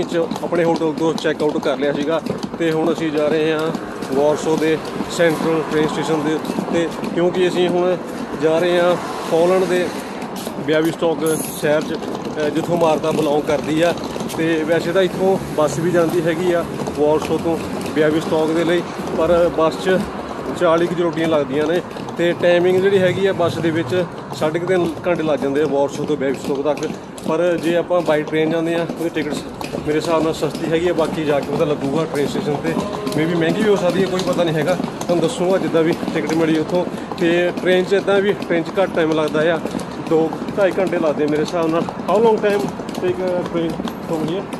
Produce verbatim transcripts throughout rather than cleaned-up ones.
च अपने होटल तो चैकआउट कर लिया सीगा ते हुण असीं जा रहे हैं वॉर्सो के सेंट्रल ट्रेन स्टेशन के उत्ते, क्योंकि असीं हुण जा रहे हैं पोलैंड के ब्याविस्टॉक शहर च जिथों मार्ता बिलोंग करती है। तो वैसे तो इत्थों बस भी जाती हैगी आ वॉर्सो तो ब्याविस्टॉक के लिए, पर बस च चाली की रोटियां लगदियां ने ते टाइमिंग जिहड़ी हैगी आ बस दे विच साढ़े तीन घंटे लग जाते हैं वॉर्सो तो ब्याविस्टॉक तक। पर जे आपां बाई ट्रेन जाते हैं तो टिकट मेरे हिसाब नाल सस्ती हैगी है, बाकी जाके पता लगूगा ट्रेन स्टेशन पर। मे भी महंगी भी हो सकती है, कोई पता नहीं हैगा, तुहानूं दसूंगा जिद्दां भी टिकट मिली उत्थों। तो ट्रेन च इदां भी ट्रेन च घੱਟ टाइम लगता है, दो ढाई घंटे लगते मेरे हिसाब नाल। How long time take train from here?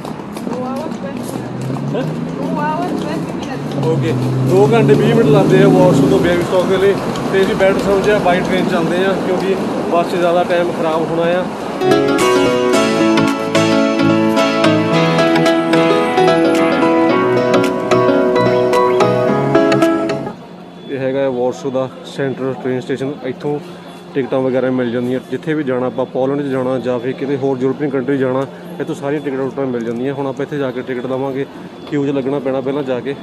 Okay, दो घंटे बीस मिनट लगते हैं वॉर्सो तो ब्याविस्टॉक के लिए। तो असीं बैटर समझिया बाई ट्रेन चलते हैं, क्योंकि बस से ज़्यादा टाइम खराब होना है। ये हैगा वॉर्सो का सेंट्रल ट्रेन स्टेशन। इत्थों टिकटां वगैरह मिल जांदियां, जिथे भी जाना आपां पोलैंड च जाना जां फिर किते होर यूरोपीयन कंट्री जाना, इत्थों सारियां टिकटां टुकटां मिल जांदियां। हुण आपां इत्थे जाके टिकट लवांगे, क्यू च लगना पैना पहलां जाके।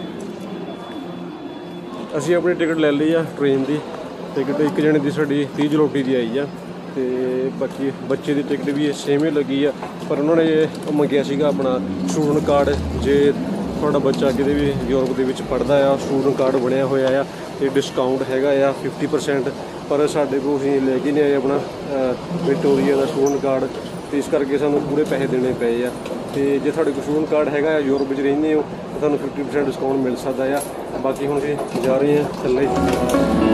असीं अपनी टिकट ले ली आ ट्रेन की टिकट, एक जने की साडी तीह जलोटी की आई आ, तो बाकी बच्चे की टिकट भी सेम ही लगी आ। पर उन्होंने मंगिया सीगा अपना स्टूडेंट कार्ड, जे तुहाडा बच्चा किते भी यूरोप दे विच पढ़दा आ, स्टूडेंट कार्ड बनिया होया आ ते डिस्काउंट हैगा आ फिफ्टी परसेंट। पर साढ़े को असीं लेके नहीं आए अपना विक्टोरिया का स्टूडेंट कार्ड, तो इस करके सानूं पूरे पैसे देने पे आ। तो जे तुहाडे कोल स्टूडेंट कार्ड हैगा यूरोप में रहिंदे हो तो तुहानूं फिफ्टी परसेंट डिस्काउंट मिल सकता है। बाकी हुण असीं जा रहे हैं थल्ले।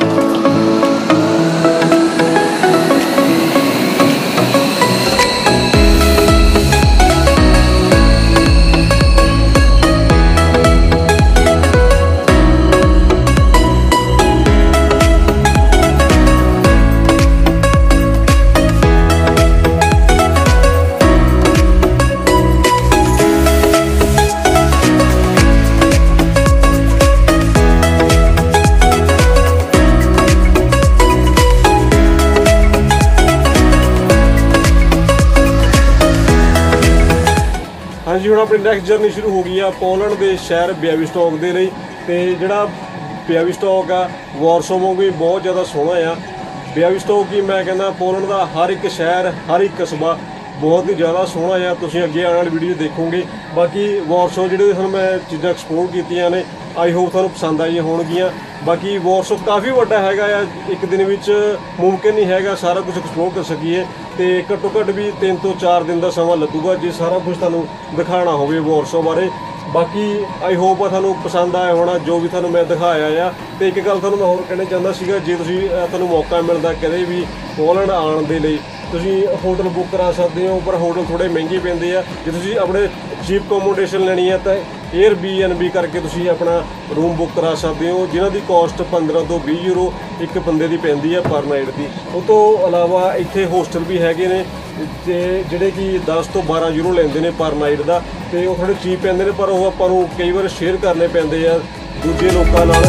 हाँ जी, हुण अपनी नैक्सट जर्नी शुरू हो गई है पोलैंड के शहर ब्याविस्टॉक के लिए। तो जिहड़ा ब्याविस्टॉक आ वॉर्सो वांगू भी बहुत ज़्यादा सोहना आ। ब्याविस्टॉक ही मैं कहना पोलैंड का हर एक शहर हर एक कस्बा बहुत ही ज़्यादा सोहना आ। तुसीं अगे आने वाली वीडियो देखोगे। बाकी वॉर्सो जिहड़े तुहानूं मैं चीज़ां एक्सप्लोर कीतियां ने, आई होप तुहानूं पसंद आईयां होणगियां। बाकी वॉर्सो काफ़ी वड्डा हैगा आ, एक दिन विच मुमकिन नहीं हैगा सारा कुछ एक्सप्लोर कर सकीए। तो घट्टो घट्ट भी तीन तो चार दिन का समा लगूगा जे सारा कुछ तुहानूं दिखाना होवे वॉर्सो बारे। बाकी आई होप आ तुहानूं पसंद आया होना जो भी तुहानूं मैं दिखाया आ। तो एक गल तुहानूं मैं होर कहना चाहता सीगा, जे तुसीं तुहानूं मौका मिलदा कदे भी पोलैंड आउण दे लई तुसीं होटल बुक करा सकते हो, पर होटल थोड़े महंगे पैंदे आ। जे तुसीं अपने चीप अकोमोडेशन लैनी है तो एयर बी एन बी करके तुसीं अपना रूम बुक करा सकते हो, जिन्हां दी कॉस्ट पंद्रह तो बीस यूरो एक बंदे की पैंदी है पर नाइट की। उस तो अलावा इत्थे होस्टल भी हैगे ने जिहड़े कि दस तो बारह यूरो लैंदे ने पर नाइट का। तो वो थोड़े चीप पैंदे ने, पर वो आपां नूं कई बार शेयर करने पैंदे आ दूजे लोकां नाल।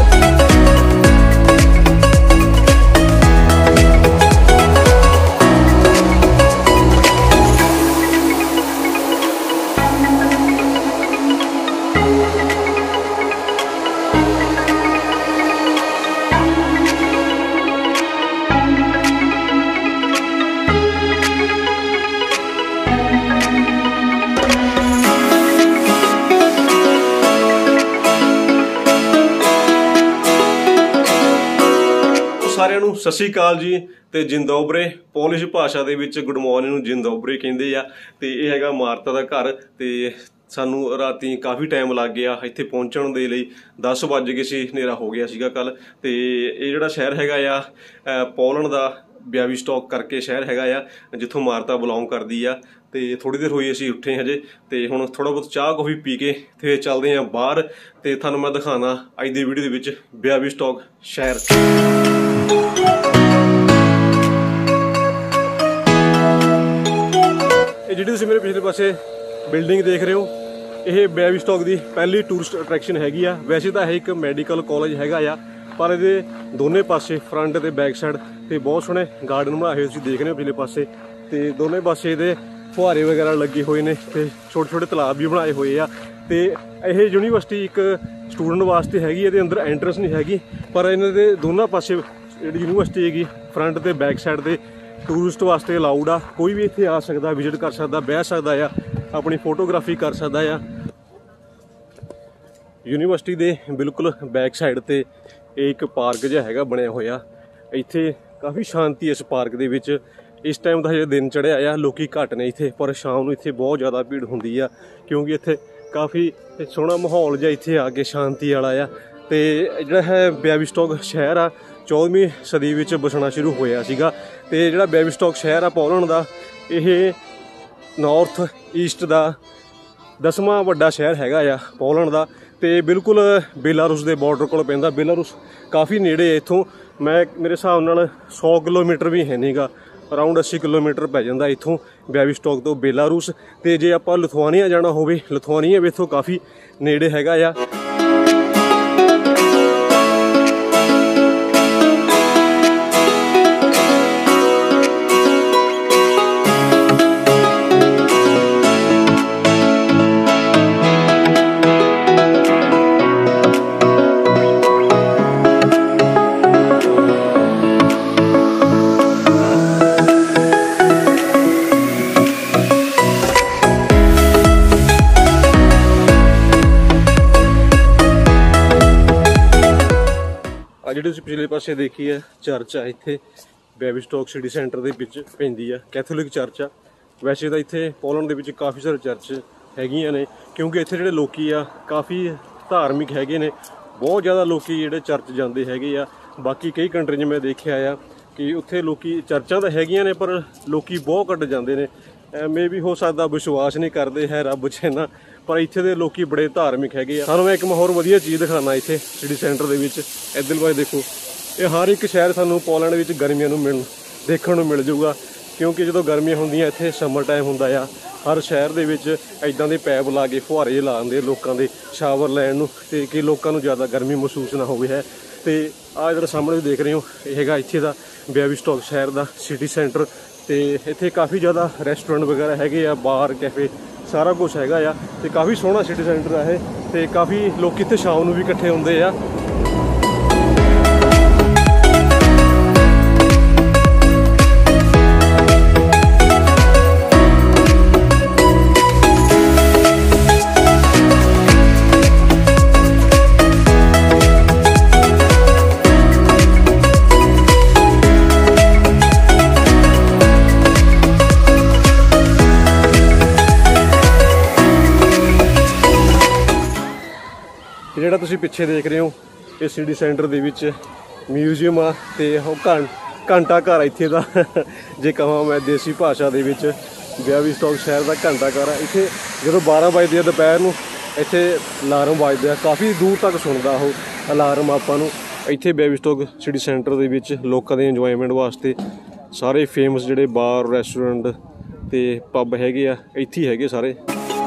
सारिਆਂ ਨੂੰ ਸਤਿ ਸ਼੍ਰੀ ਅਕਾਲ जी। तो जिंदोबरे पोलिश भाषा ਦੇ ਵਿੱਚ गुड मॉर्निंग ਨੂੰ जिंदोबरे ਕਹਿੰਦੇ ਆ। ਤੇ ਇਹ ਹੈਗਾ ਮਾਰਤਾ ਦਾ ਘਰ। ਤੇ ਸਾਨੂੰ ਰਾਤੀ ਕਾਫੀ ਟਾਈਮ ਲੱਗ ਗਿਆ ਇੱਥੇ ਪਹੁੰਚਣ ਦੇ ਲਈ, ਦਸ ਵੱਜ ਗਏ ਸੀ, ਹਨੇਰਾ ਹੋ ਗਿਆ ਸੀਗਾ ਕੱਲ। ਤੇ ਇਹ ਜਿਹੜਾ ਸ਼ਹਿਰ ਹੈਗਾ ਆ ਪੋਲੈਂਡ ਦਾ ब्याविस्टॉक करके शहर हैगा आ जिथों मार्ता बिलोंग करती आ। तो थोड़ी देर हुई असीं उठे हजे, तो हुण थोड़ा बहुत चाह कॉफी पी के फिर चलते हैं बाहर। तो तुहानूं मैं दिखाना अज दी वीडियो दे विच ब्याविस्टॉक शहर। ये जिहड़ी तुसीं मेरे पिछले पासे बिल्डिंग देख रहे हो, यह ब्याविस्टॉक की पहली टूरिस्ट अट्रैक्शन हैगी आ। वैसे तो एक मैडिकल कॉलेज हैगा आ, पर ये दोनों पासे फ्रंट ते बैक साइड ते बहुत सोहने गार्डन बनाए हुए देख रहे हो पिछले पासे। तो दोनों पासे ये फुहारे वगैरह लगे हुए ने ते छोटे छोटे तलाब भी बनाए हुए आ। ते यह यूनीवर्सिटी एक स्टूडेंट वास्ते हैगी, ये अंदर एंट्रेंस नहीं हैगी, पर इन्हां दे दोनों पासे जिहड़ी यूनीवर्सिटी हैगी फ्रंट ते बैक साइड ते टूरिस्ट वास्ते अलाउड आ। कोई भी इत्थे आ सकदा, विजिट कर सकदा, बह सकदा आ, अपनी फोटोग्राफी कर सकदा आ। यूनीवर्सिटी दे बिल्कुल बैक साइड ते एक पार्क जिहा हैगा बनया होया। इत्थे काफ़ी शांति इस पार्क दे विच। इस टाइम दा हजे दिन चढ़िया आ, लोकी घट ने इत्थे, पर शाम नूं इत्थे बहुत ज़्यादा भीड़ हुंदी आ, क्योंकि इत्थे काफ़ी सोहना माहौल जिहा इत्थे आके शांति वाला आ। ते जिहड़ा है बेविस्टॉक शहर आ चौदहवीं सदी विच बसना शुरू होया सीगा। ते जिहड़ा बेविस्टॉक शहर आ पोलैंड दा, यह नॉर्थ ईस्ट दा दसवां वड्डा शहर हैगा आ पोलैंड दा। ते बिल्कुल बेलारूस दे बॉर्डर कोल पैंदा। बेलारूस काफ़ी नेड़े है इत्थों, मैं मेरे हिसाब नाल सौ किलोमीटर भी है नहींगा, अराउंड अस्सी किलोमीटर पै जांदा इत्थों बेविस्टॉक तो बेलारूस। ते जे आपां लिथुआनिया जाना होवे, लिथुआनिया भी इत्थों काफ़ी नेड़े हैगा आ। ਜਿਹੜੀ ਤੁਸੀਂ ਪਿਛਲੇ ਪਾਸੇ ਦੇਖੀ ਹੈ ਚਰਚ ਆ, ਇੱਥੇ ਬੇਵਿਸਟੌਕ ਸਿਟੀ ਸੈਂਟਰ ਦੇ ਵਿੱਚ ਪੈਂਦੀ ਆ, ਕੈਥੋਲਿਕ ਚਰਚ ਆ। ਵੈਸੇ ਤਾਂ ਇੱਥੇ ਪੋਲੈਂਡ ਦੇ ਵਿੱਚ ਕਾਫੀ ਸਾਰੇ ਚਰਚ ਹੈਗੀਆਂ ਨੇ, ਕਿਉਂਕਿ ਇੱਥੇ ਜਿਹੜੇ ਲੋਕੀ ਆ ਕਾਫੀ ਧਾਰਮਿਕ ਹੈਗੇ ਨੇ, ਬਹੁਤ ਜ਼ਿਆਦਾ ਲੋਕੀ ਜਿਹੜੇ ਚਰਚ ਜਾਂਦੇ ਹੈਗੇ ਆ। ਬਾਕੀ ਕਈ ਕੰਟਰੀ 'ਚ ਮੈਂ ਦੇਖਿਆ ਆ ਕਿ ਉੱਥੇ ਲੋਕੀ ਚਰਚਾਂ ਤਾਂ ਹੈਗੀਆਂ ਨੇ, ਪਰ ਲੋਕੀ ਬਹੁਤ ਘੱਟ ਜਾਂਦੇ ਨੇ। ਐਵੇਂ ਵੀ ਹੋ ਸਕਦਾ ਵਿਸ਼ਵਾਸ ਨਹੀਂ ਕਰਦੇ ਹੈ ਰੱਬ 'ਚ ਇੰਨਾ, पर इत्थे दे लोकी बड़े धार्मिक हैगे। सानूं मैं एक होर वधिया चीज़ दिखाना इत्थे सिटी सेंटर दे विच। इधर वाले देखो, ये हर एक शहर सानूं पोलैंड विच गर्मियां नूं मिल देखण नूं मिल जाऊगा, क्योंकि जो गर्मियां हुंदियां इत्थे समर टाइम हुंदा आ। हर शहर दे विच इदां दे पैप ला के फुहारे ला दिंदे लोकां दे शावर लैण नूं, ते कि लोकां नूं ज़्यादा गर्मी महसूस ना होवे है। ते आ जिहड़ा सामने देख रहे हो ये हैगा इत्थे दा बेविस्टॉक शहर दा सिटी सेंटर। ते इत्थे काफ़ी ज़्यादा रेस्टोरेंट वगैरह हैगे आ, बार कैफे सारा कुछ हैगा आ। ते काफ़ी सोहना सिटी सेंटर है ये, ते काफ़ी लोग इत्थे शाम नूं भी इकट्ठे हुंदे आ। ਜਿਹੜਾ ਤੁਸੀਂ ਪਿੱਛੇ ਦੇਖ ਰਹੇ ਹੋ ਇਹ ਸਿਟੀ ਸੈਂਟਰ ਦੇ ਵਿੱਚ ਮਿਊਜ਼ੀਅਮ ਆ, ਤੇ ਉਹ ਘੰ ਘੰਟਾ ਘਰ ਇੱਥੇ ਦਾ ਜੇ ਕਹਾਂ ਮੈਂ ਦੇਸੀ ਭਾਸ਼ਾ ਦੇ ਵਿੱਚ ਬੇਵਿਸਟੌਕ ਸ਼ਹਿਰ ਦਾ ਘੰਟਾ ਘਰ ਆ। ਇੱਥੇ ਜਦੋਂ ਬਾਰਾਂ ਵਜਦੇ ਆ ਦੁਪਹਿਰ ਨੂੰ ਇੱਥੇ ਅਲਾਰਮ ਵੱਜਦੇ ਆ, ਕਾਫੀ ਦੂਰ ਤੱਕ ਸੁਣਦਾ ਉਹ ਅਲਾਰਮ ਆਪਾਂ ਨੂੰ। ਇੱਥੇ ਬੇਵਿਸਟੌਕ ਸਿਟੀ ਸੈਂਟਰ ਦੇ ਵਿੱਚ ਲੋਕਾਂ ਦੇ ਇੰਜੋਇਮੈਂਟ ਵਾਸਤੇ ਸਾਰੇ ਫੇਮਸ ਜਿਹੜੇ ਬਾਰ ਰੈਸਟੋਰੈਂਟ ਤੇ ਪੱਬ ਹੈਗੇ ਆ ਇੱਥੇ ਹੀ ਹੈਗੇ ਸਾਰੇ।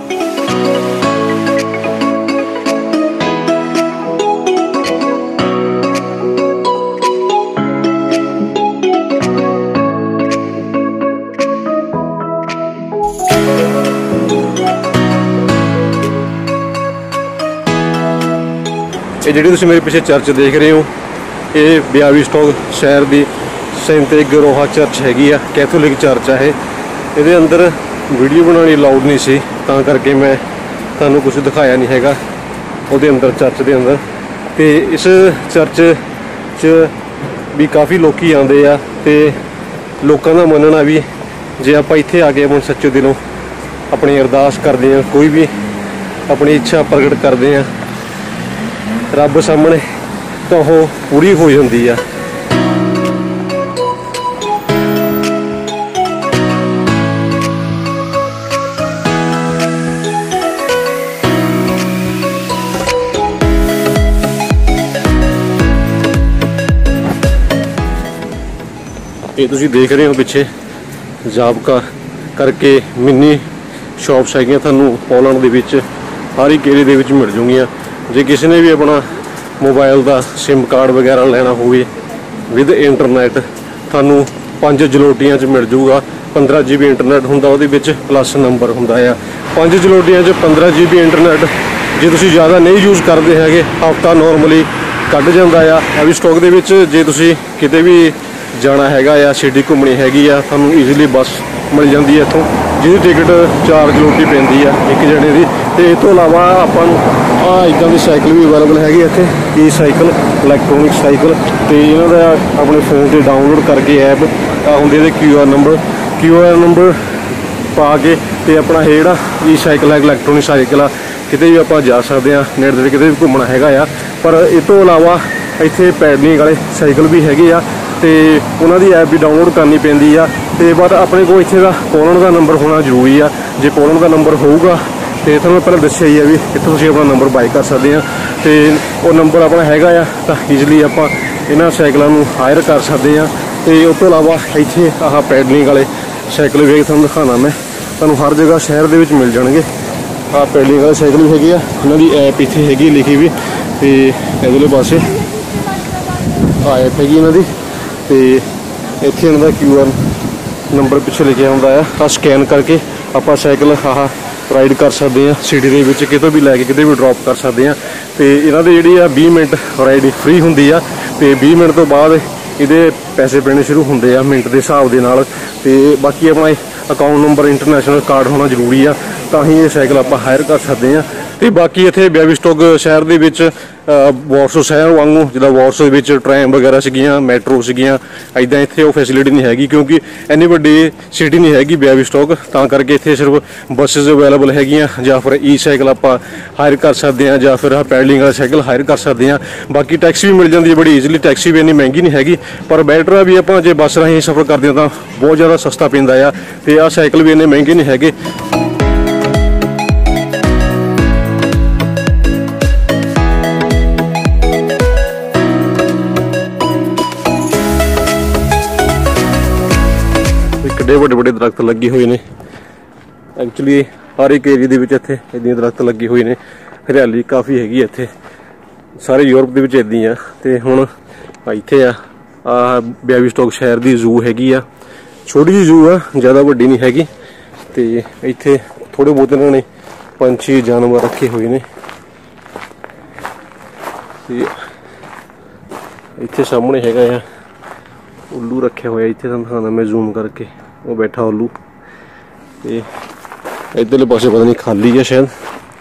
ਇਹ ਜਿਹੜੀ ਤੁਸੀਂ ਮੇਰੇ ਪਿੱਛੇ ਚਰਚ ਦੇਖ ਰਹੇ ਹੋ ਇਹ ਬੇਵਿਸਟੌਕ ਸ਼ਹਿਰ ਦੀ ਸੇਂਟ ਗਰੋਹਾ ਚਰਚ ਹੈਗੀ ਆ, ਕੈਥੋਲਿਕ ਚਰਚ ਆ ਇਹ। ਇਹਦੇ ਅੰਦਰ ਵੀਡੀਓ ਬਣਾਉਣੀ ਅਲਾਉਡ ਨਹੀਂ ਸੀ, ਤਾਂ ਕਰਕੇ ਮੈਂ ਤੁਹਾਨੂੰ ਕੁਝ ਦਿਖਾਇਆ ਨਹੀਂ ਹੈਗਾ ਉਹਦੇ ਅੰਦਰ, ਚਰਚ ਦੇ ਅੰਦਰ। ਤੇ ਇਸ ਚਰਚ 'ਚ ਵੀ ਕਾਫੀ ਲੋਕੀ ਆਉਂਦੇ ਆ, ਤੇ ਲੋਕਾਂ ਦਾ ਮੰਨਣਾ ਵੀ ਜੇ ਆਪਾਂ ਇੱਥੇ ਆ ਕੇ ਆਪਣੇ ਸੱਚੇ ਦਿਲੋਂ ਆਪਣੀ ਅਰਦਾਸ ਕਰਦੇ ਹਾਂ, ਕੋਈ ਵੀ ਆਪਣੀ ਇੱਛਾ ਪ੍ਰਗਟ ਕਰਦੇ ਹਾਂ ਰੱਬ ਸਾਹਮਣੇ, ਤਾਂ ਉਹ ਪੂਰੀ ਹੋ ਜਾਂਦੀ ਆ। ਇਹ ਤੁਸੀਂ ਦੇਖ ਰਹੇ ਹੋ ਪਿੱਛੇ ਜਾਬਕਾ ਕਰਕੇ ਮਿੰਨੀ ਸ਼ਾਪਸ ਹੈਗੀਆਂ, ਤੁਹਾਨੂੰ ਪੋਲੈਂਡ ਦੇ ਵਿੱਚ ਹਰ ਇੱਕ ਏਰੀਏ ਦੇ ਵਿੱਚ ਮਿਲ ਜੂਗੀਆਂ। ਜੇ ਕਿਸੇ ਨੇ ਵੀ ਆਪਣਾ ਮੋਬਾਈਲ ਦਾ ਸਿਮ ਕਾਰਡ ਵਗੈਰਾ ਲੈਣਾ ਹੋਵੇ ਵਿਦ ਇੰਟਰਨੈਟ, ਤੁਹਾਨੂੰ पंज जलोटियां च मिल जूगा। पंद्रह जी बी इंटरनेट होंदा ओहदे विच प्लस नंबर होंदा आ। पंज जलोटियां च पंद्रह जी बी इंटरनेट जे तुसीं ज़्यादा नहीं यूज़ करते हैगे हफ्ता नॉर्मली कढ़ जांदा आ। हैवी स्टॉक दे विच जे तुसीं किते भी जाना हैगा या सिटी घूमनी हैगी आ तुहानूं ईजीली बस मिल जाती है इत्थों जिहदी टिकट चार जलोटी पैंदी आ एक जणे दी। ते इस तों इलावा आपां नूं आ इदां दी साइकिल भी अवेलेबल हैगी इत्थे ई साइकिल इलैक्ट्रॉनिक साइकिल। ते इन्हां दा अपने फोन ते डाउनलोड करके ऐप आउंदे इहदे Q R number Q R number पा के ते अपना ये जिहड़ा ई साइकिल है इलैक्ट्रॉनिक साइकिल आ किते भी आपां जा सकदे आ नेड़े दे किते भी घूमना हैगा आ। पर इस तों इलावा इत्थे पैडलिंग वाले साइकिल भी हैगे आ ते उन्हां दी ऐप भी डाउनलोड करनी पैंदी आ। ते बट अपने को इत्थे दा कॉलन दा नंबर होना जरूरी आ। जे कॉलन दा नंबर होऊगा ते तुहानूं पहले दस्सिआ ही आ भी इत्थों तुसीं अपना नंबर बाई कर सकदे आ ते वो नंबर अपना हैगा आ तां ईजली आपां इन्हां साइकिलां नूं हायर कर सकदे आ। ते उस तों इलावा इत्थे आह पैडलिंग वाले साइकिल भी तुहानूं दिखाना मैं तुहानूं हर जगह शहर दे विच मिल जाणगे। आह पैडलिंग वाले साइकिल भी हैगे आ इन्हां दी ऐप इत्थे हैगी लिखी भी ते इधरले पासे आह ऐप हैगी इन्हां दी ते इत्थे इन्हां दा क्यू आर नंबर पिछे लिखे होंदा है। आ स्कैन करके आपां साइकिल आह राइड कर सकते हैं सिटी दे विच कितों भी लैके किते भी ड्रॉप कर सकते हैं। तो इन्हां दी जिहड़ी आ बीस मिनट राइड फ्री हुंदी आ ते बीस मिनट तो बाद इहदे पैसे पैने शुरू होंदे आ मिनट के हिसाब दे नाल। ते बाकी अपना अकाउंट नंबर इंटरनेशनल कार्ड होना जरूरी आ तां ही ये साइकिल आपां हायर कर सकते हैं। तो बाकी इत्थे बेबीस्टॉक शहर दे विच वार्सो शहर वांगू जिद्दां वार्सो दे विच ट्रैम वगैरह सीगियां मैट्रो सीगियां इदां इत्थे वो फैसिलिटी नहीं हैगी क्योंकि इन्नी वड्डी सिटी नहीं हैगी बेबीस्टॉक तां करके इत्थे सिर्फ बसिस अवेलेबल हैगियां जां फिर ई साइकिल आपां हायर कर सकते हैं जां फिर पैडलिंग वाली साइकिल हायर कर सकते हैं। बाकी टैक्सी भी मिल जाती है बड़ी ईजिली टैक्सी भी इन्नी महंगी नहीं हैगी पर बैटर आ भी आपां जे बस राहीं सफ़र करते हैं तां बहुत ज़्यादा सस्ता पैंदा आ ते आ साइकिल भी इन्ने महंगे नहीं हैगे। किड्डे वड्डे वड्डे दरख्त लगे हुए ने एक्चुअली हर एक एरिया दे विच इत्थे इदां दरख्त लगे हुए ने हरियाली काफ़ी हैगी इत्थे सारे यूरोप दे विच इदां आ। ते हुण इत्थे आ आ बेबीस्टॉक शहर दी जू हैगी आ छोटी जी जू आ ज़्यादा वड्डी नहीं हैगी। ते इत्थे थोड़े बहुत इन्हां ने पंछी जानवर रखे हुए ने। ते इत्थे सामने हैगा आ उल्लू रखे हुए इत्थे तुहानूं दिखाना मैं जूम करके वो बैठा उल्लू। ते इधरले पासे पता नहीं खाली है शायद।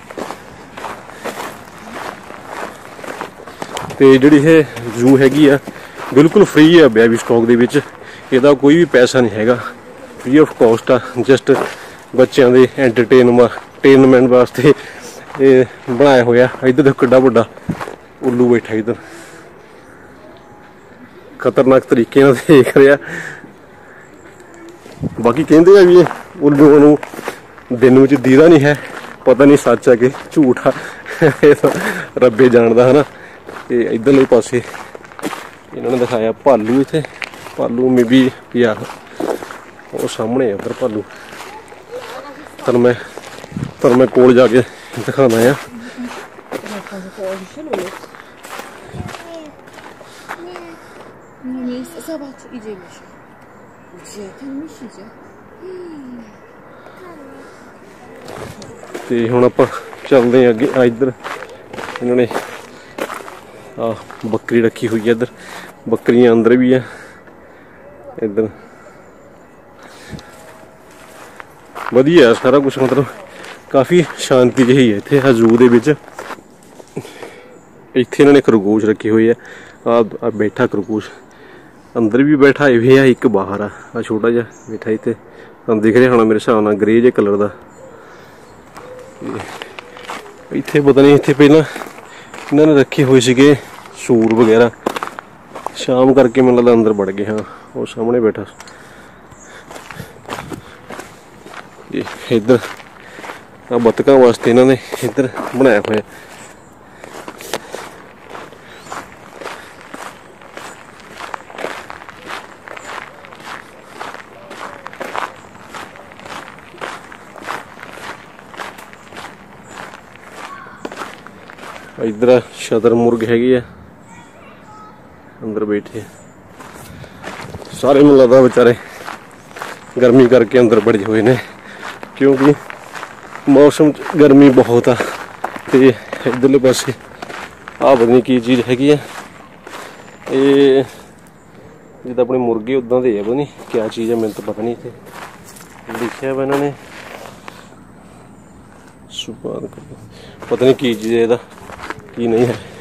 ते जिहड़ी है जू हैगी आ बिल्कुल फ्री है बेबीस्टॉक दे विच इहदा कोई भी पैसा नहीं हैगा फ्री ऑफ कॉस्ट आ जस्ट बच्चों के एंटरटेनमेंट वास्ते ये बनाया होया। इधर देखो किड्डा वड्डा उल्लू बैठा इधर खतरनाक तरीके नाल देख रहा। बाकी कहते हैं भी उल्लूआं नूं दिन विच दीदा नहीं है पता नहीं सच है कि झूठ आ रब्बे जानदा है ना। ते इधरले पासे इन्होंने दिखाया भालू इत्थे भालू मे बी पिया वो सामने उधर भालू तर मैं तर मैं कोल जाके दिखाना है। Zobacz, idzie Misiu. Gdzie ten miś idzie? ਤੇ ਹੁਣ ਆਪਾਂ ਚੱਲਦੇ ਹਾਂ ਅੱਗੇ। ਇੱਧਰ ਇਹਨਾਂ ਨੇ ਆ ਬੱਕਰੀ ਰੱਖੀ ਹੋਈ ਹੈ ਇੱਧਰ ਬੱਕਰੀਆਂ ਅੰਦਰ ਵੀ ਆ ਇੱਧਰ ਵਧੀਆ ਸਾਰਾ ਕੁਝ मतलब काफ़ी शांति ਜਿਹੀ ਹੈ ਇੱਥੇ ਜ਼ੂ ਦੇ ਵਿੱਚ। ਇੱਥੇ ਇਹਨਾਂ ਨੇ खरगोश रखे हुए है आ बैठा खरगोश अंदर भी बैठा हुआ है एक बाहर आ छोटा जा बैठा इतने तुम दिख रहा होना मेरे हिसाब नाल ग्रे जे कलर का। इत्थे पता नहीं इत्थे पहला इन्होंने रखे हुए सीगे सूर वगैरह शाम करके मैनूं लगदा अंदर बढ़ गए। हाँ वो सामने बैठा इधर आ बतकों वास्ते इन्होंने इधर बनाया होया। इधर शतर मुर्ग हैगी है अंदर बैठे सारे मैनूं लगदा बेचारे गर्मी करके अंदर बड़े हुए ने, क्योंकि मौसम गर्मी बहुत आ। ते इधरले पासे आ पता नहीं की चीज़ हैगी है, ये जिद्दां अपने मुर्गे उदां दे पता नहीं क्या चीज़ है, मैंने तो पता नहीं। इत्थे लिखिया वा इन्हां ने सुपर, पता नहीं की चीज़ है, की नहीं है।